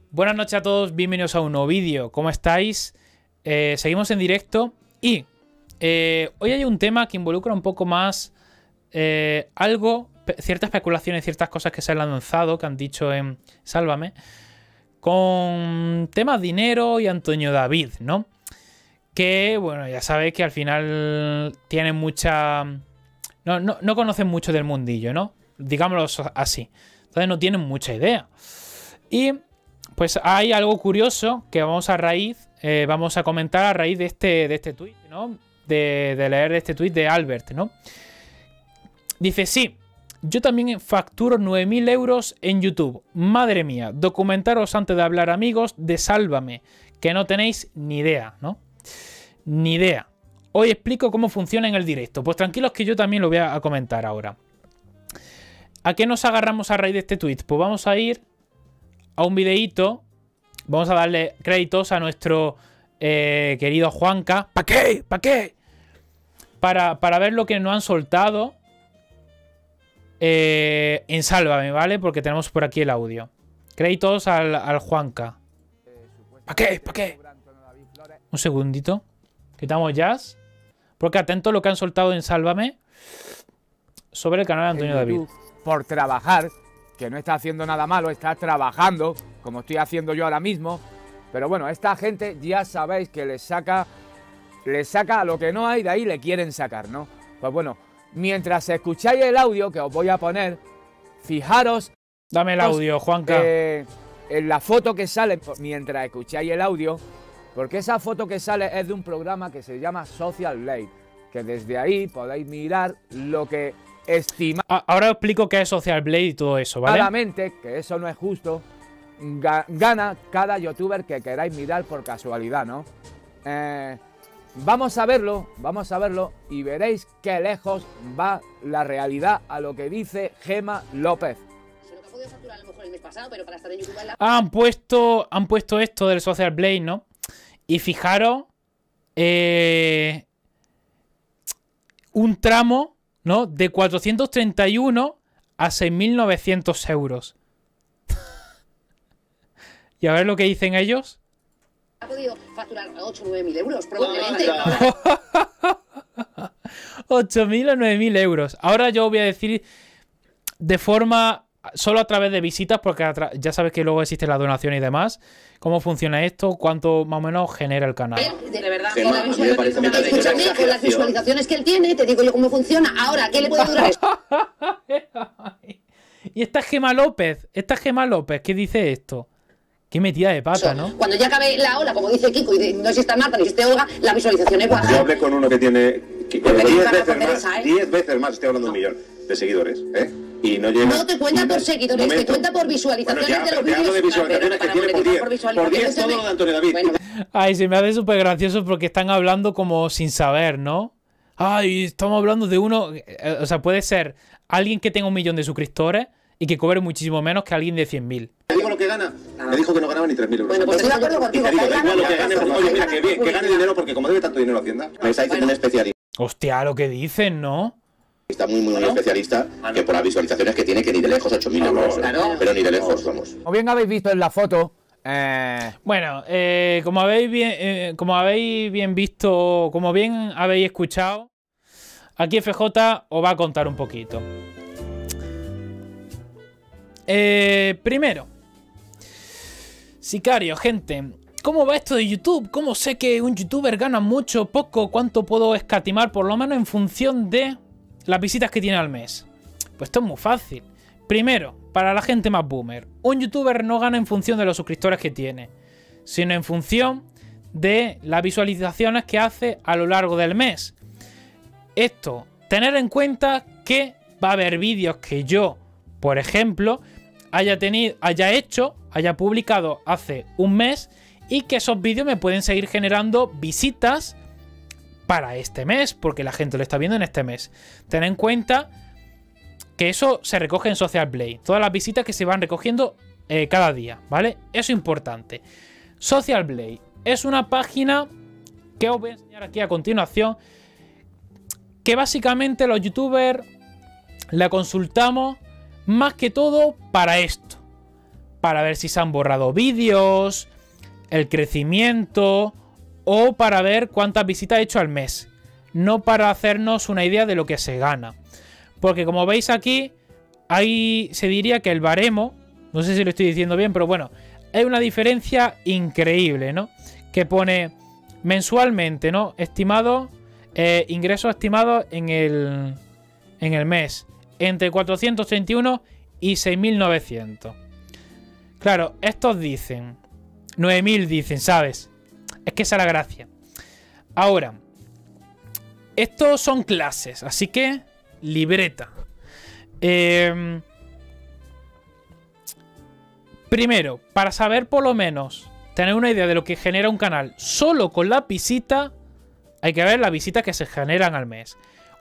Buenas noches a todos, bienvenidos a un nuevo vídeo. ¿Cómo estáis? Seguimos en directo y hoy hay un tema que involucra un poco más ciertas especulaciones, ciertas cosas que se han lanzado, que han dicho en Sálvame, con temas dinero y Antonio David, ¿no? Que, bueno, ya sabéis que al final tienen mucha... No conocen mucho del mundillo, ¿no? Digámoslo así. Entonces no tienen mucha idea. Y pues hay algo curioso que vamos a comentar a raíz de este tweet, ¿no? De leer este tweet de Albert, ¿no? Dice, sí, yo también facturo 9.000 euros en YouTube. Madre mía, documentaros antes de hablar, amigos, de Sálvame, que no tenéis ni idea, ¿no? Ni idea. Hoy explico cómo funciona en el directo. Pues tranquilos que yo también lo voy a comentar ahora. ¿A qué nos agarramos a raíz de este tweet? Pues vamos a ir a un videíto. Vamos a darle créditos a nuestro querido Juanca. ¿Para qué? ¿Para qué? Para ver lo que nos han soltado en Sálvame, ¿vale? Porque tenemos por aquí el audio. Créditos al Juanca. ¿Para qué? ¿Para qué? Un segundito. Quitamos jazz. Porque atento a lo que han soltado en Sálvame sobre el canal de Antonio David. Por trabajar, que no está haciendo nada malo, está trabajando, como estoy haciendo yo ahora mismo. Pero bueno, esta gente ya sabéis que les saca a lo que no hay, de ahí le quieren sacar, ¿no? Pues bueno, mientras escucháis el audio que os voy a poner, fijaros... Dame el audio, Juanca. En la foto que sale mientras escucháis el audio, porque esa foto que sale es de un programa que se llama Social Blade, que desde ahí podéis mirar lo que estima. Ahora os explico qué es Social Blade y todo eso, ¿vale? Claramente, que eso no es justo, gana cada youtuber que queráis mirar por casualidad, ¿no? Vamos a verlo y veréis qué lejos va la realidad a lo que dice Gemma López. Han puesto esto del Social Blade, ¿no? Y fijaros un tramo, ¿no? De 431 a 6.900 euros. Y a ver lo que dicen ellos. Ha podido facturar 8 o 9.000 euros, probablemente. 8.000 o 9.000 euros. Ahora yo voy a decir de forma... Solo a través de visitas, porque ya sabes que luego existe la donación y demás. ¿Cómo funciona esto? ¿Cuánto más o menos genera el canal? De verdad, escúchame, con las visualizaciones que él tiene, te digo yo cómo funciona. Ahora, ¿qué le puede durar esto? Y esta Gemma López, ¿qué dice esto? Qué metida de pata, ¿no? Cuando ya acabe la ola, como dice Kiko, y no existe Marta ni existe Olga, la visualización es baja. Yo hablé con uno que tiene 10 veces más, estoy hablando de 1 millón de seguidores, ¿eh? Y no llega... No te cuenta por seguidores, te cuenta por visualizaciones de los vídeos. Hablo de visualizaciones que tiene por 10 todo lo de Antonio David. Bueno. Ay, se me hace súper gracioso porque están hablando como sin saber, ¿no? Ay, estamos hablando de uno... O sea, puede ser alguien que tenga 1 millón de suscriptores y que cobre muchísimo menos que alguien de 100.000. ¿Te digo lo que gana? Me dijo que no ganaba ni 3.000 euros. Bueno, pues estoy de acuerdo contigo. Y te digo, da igual lo que gane, porque, oye, mira, que gane dinero, porque como debe tanto dinero a Hacienda, me está diciendo un especialista. Hostia, lo que dicen, ¿no? Está muy especialista, que por las visualizaciones que tiene, que ni de lejos 8.000 euros. Claro. Pero ni de lejos, vamos. Como bien habéis visto en la foto... Bueno, como habéis bien visto, como bien habéis escuchado, aquí FJ os va a contar un poquito. Primero, sicario, gente, ¿cómo va esto de YouTube? ¿Cómo sé que un youtuber gana mucho, poco? ¿Cuánto puedo escatimar? Por lo menos en función de las visitas que tiene al mes. Pues esto es muy fácil. Primero, para la gente más boomer, un youtuber no gana en función de los suscriptores que tiene, sino en función de las visualizaciones que hace a lo largo del mes. Esto, tener en cuenta que va a haber vídeos que yo, por ejemplo, haya publicado hace un mes y que esos vídeos me pueden seguir generando visitas para este mes, porque la gente lo está viendo en este mes. Ten en cuenta que eso se recoge en Social Blade. Todas las visitas que se van recogiendo cada día, ¿vale? Eso es importante. Social Blade es una página que os voy a enseñar aquí a continuación, que básicamente los youtubers la consultamos más que todo para esto. para ver si se han borrado vídeos, el crecimiento o para ver cuántas visitas ha hecho al mes. No para hacernos una idea de lo que se gana. Porque como veis aquí, ahí se diría que el baremo, no sé si lo estoy diciendo bien, pero bueno, hay una diferencia increíble, ¿no? Que pone mensualmente, ¿no? Estimado, ingresos estimados en el mes, entre 431 y 6.900. Claro, estos dicen, 9.000 dicen, ¿sabes? Es que esa es la gracia. Ahora, estos son clases, así que libreta. Primero, para saber por lo menos, tener una idea de lo que genera un canal solo con la visita, hay que ver las visitas que se generan al mes.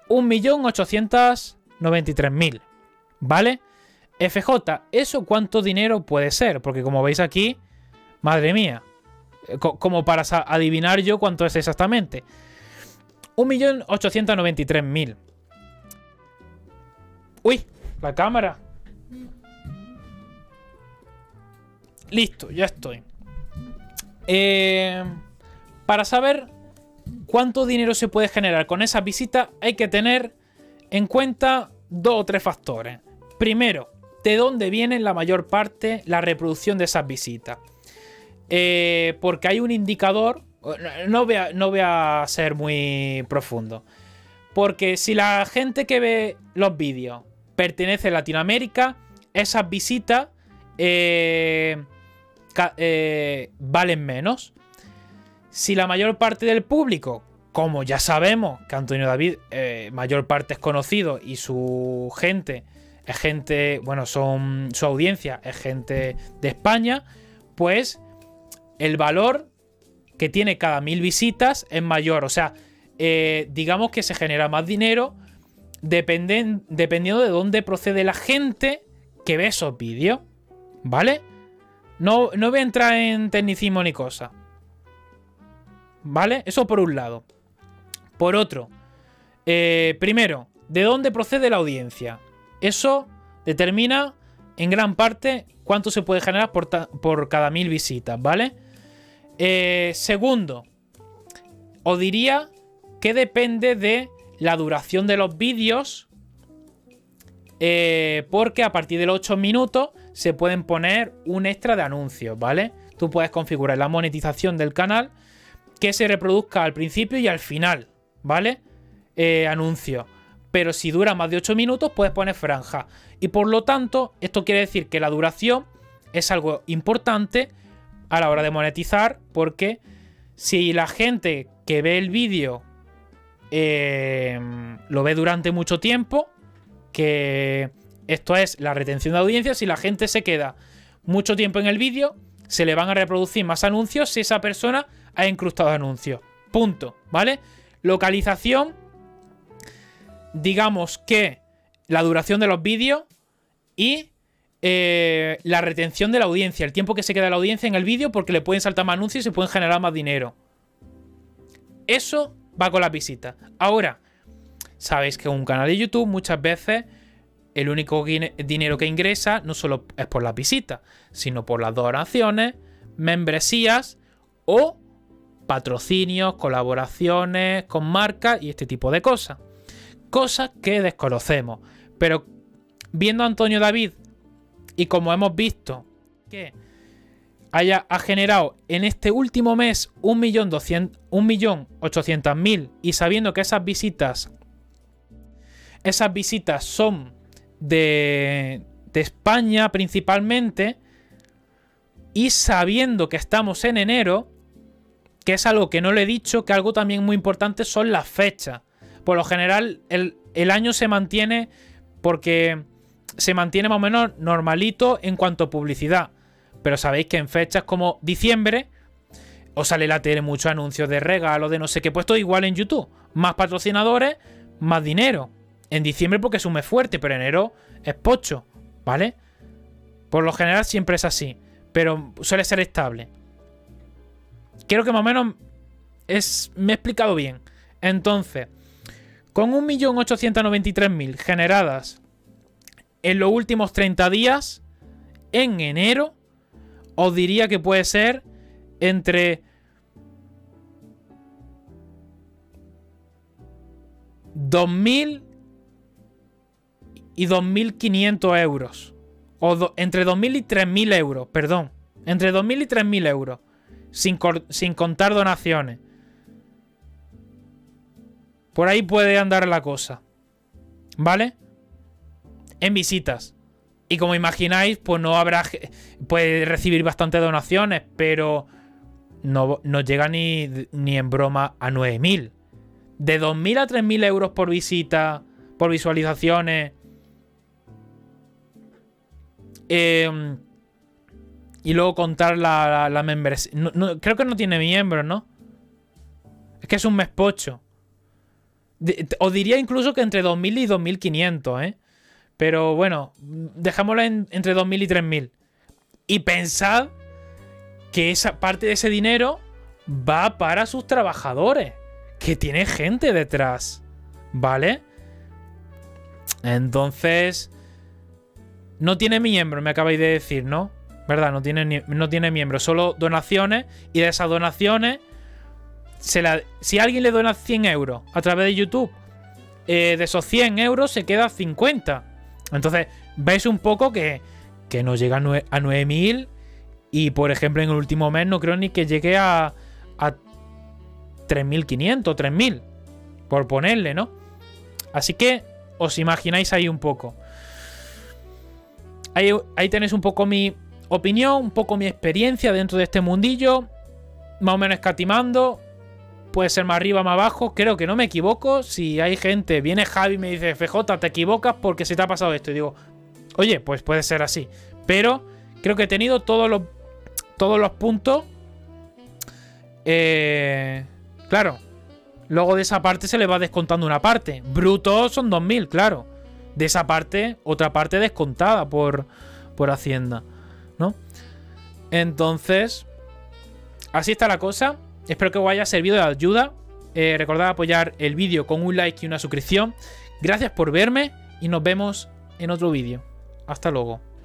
1.893.000, ¿vale? FJ, ¿eso cuánto dinero puede ser? Porque como veis aquí, madre mía, como para adivinar yo cuánto es exactamente. 1.893.000. Uy, la cámara. Listo, ya estoy. Para saber cuánto dinero se puede generar con esas visitas, hay que tener en cuenta 2 o 3 factores. Primero, de dónde viene la mayor parte la reproducción de esas visitas. Porque hay un indicador. No voy a ser muy profundo. Porque si la gente que ve los vídeos pertenece a Latinoamérica, esas visitas valen menos. Si la mayor parte del público, como ya sabemos que Antonio David, mayor parte es conocido y su gente es gente, bueno, su audiencia es gente de España, pues el valor que tiene cada 1000 visitas es mayor. O sea, digamos que se genera más dinero dependiendo de dónde procede la gente que ve esos vídeos, ¿vale? No voy a entrar en tecnicismo ni cosa, ¿vale? Eso por un lado. Por otro, primero, ¿de dónde procede la audiencia? Eso determina en gran parte cuánto se puede generar por cada 1000 visitas, ¿vale? Segundo, os diría que depende de la duración de los vídeos, porque a partir de los 8 minutos se pueden poner un extra de anuncios, ¿vale? Tú puedes configurar la monetización del canal que se reproduzca al principio y al final, ¿vale? Anuncios. Pero si dura más de 8 minutos puedes poner franja. Y por lo tanto, esto quiere decir que la duración es algo importante a la hora de monetizar, porque si la gente que ve el vídeo lo ve durante mucho tiempo, que esto es la retención de audiencia, si la gente se queda mucho tiempo en el vídeo, se le van a reproducir más anuncios si esa persona ha incrustado anuncios. Punto, ¿vale? Localización, digamos que la duración de los vídeos y la retención de la audiencia, el tiempo que se queda la audiencia en el vídeo, porque le pueden saltar más anuncios y se pueden generar más dinero. Eso va con la visita. Ahora, sabéis que en un canal de YouTube muchas veces el único dinero que ingresa no solo es por las visitas, sino por las donaciones, membresías o patrocinios, colaboraciones con marcas y este tipo de cosas. Cosas que desconocemos. Pero viendo a Antonio David, y como hemos visto que ha generado en este último mes 1.800.000, y sabiendo que esas visitas son de España principalmente, y sabiendo que estamos en enero, que es algo que no le he dicho, que algo también muy importante son las fechas. Por lo general el año se mantiene, porque se mantiene más o menos normalito en cuanto a publicidad. Pero sabéis que en fechas como diciembre os sale la tele muchos anuncios de regalos, de no sé qué, puesto igual en YouTube. Más patrocinadores, más dinero. En diciembre porque es un mes fuerte, pero enero es pocho, ¿vale? Por lo general siempre es así, pero suele ser estable. Creo que más o menos me he explicado bien. Entonces, con 1.893.000 generadas en los últimos 30 días, en enero, os diría que puede ser entre 2.000 y 2.500 euros. O entre 2.000 y 3.000 euros, perdón. Entre 2.000 y 3.000 euros. Sin contar donaciones. Por ahí puede andar la cosa. ¿Vale? En visitas. Y como imagináis, pues no habrá... Puede recibir bastantes donaciones, pero no llega ni en broma a 9.000. De 2.000 a 3.000 euros por visita, por visualizaciones. Y luego contar la membresía. Creo que no tiene miembros, ¿no? Es que es un mes pocho. Os diría incluso que entre 2.000 y 2.500, ¿eh? Pero bueno, dejémoslo entre 2.000 y 3.000. Y pensad que esa parte de ese dinero va para sus trabajadores. Que tiene gente detrás. ¿Vale? Entonces... No tiene miembros, me acabáis de decir, ¿no? ¿Verdad? No tiene miembros, solo donaciones. Y de esas donaciones, si alguien le dona 100 euros a través de YouTube, de esos 100 euros se queda 50. Entonces, veis un poco que no llega a 9.000. Y, por ejemplo, en el último mes no creo ni que llegue a 3.500, 3.000. Por ponerle, ¿no? Así que os imagináis ahí un poco. Ahí tenéis un poco mi opinión, un poco mi experiencia dentro de este mundillo. Más o menos escatimando. Puede ser más arriba, más abajo. Creo que no me equivoco. Si hay gente, viene Javi y me dice, FJ, te equivocas porque se te ha pasado esto. Y digo, oye, pues puede ser así. Pero creo que he tenido todos los puntos. Claro. Luego de esa parte se le va descontando una parte. Brutos son 2.000, claro. De esa parte, otra parte descontada por Hacienda, ¿no? Entonces, así está la cosa. Espero que os haya servido de ayuda. Recordad apoyar el vídeo con un like y una suscripción. Gracias por verme y nos vemos en otro vídeo. Hasta luego.